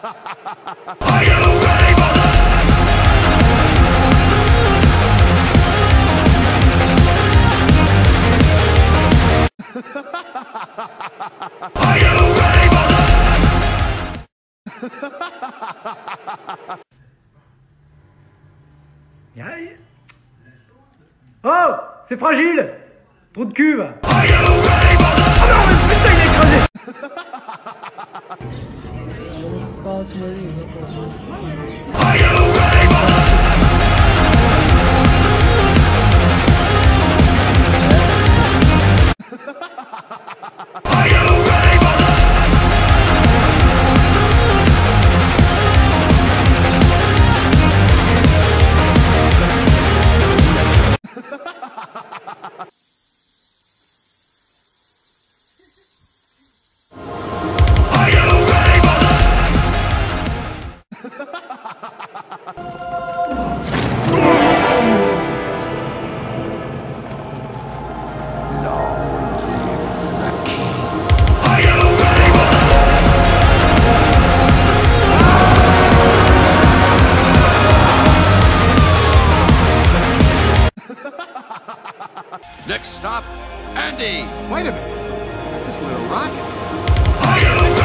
Are you ready for this? Are you ready for this? Oh, c'est fragile. Trou de cul, va. Are you ready for this? Oh non, mais putain, il est écrasé. Are you ready for this? Are you ready for this? Are you ready for Are you ready for Next stop, Andy. Wait a minute. I just lit a rocket. Are you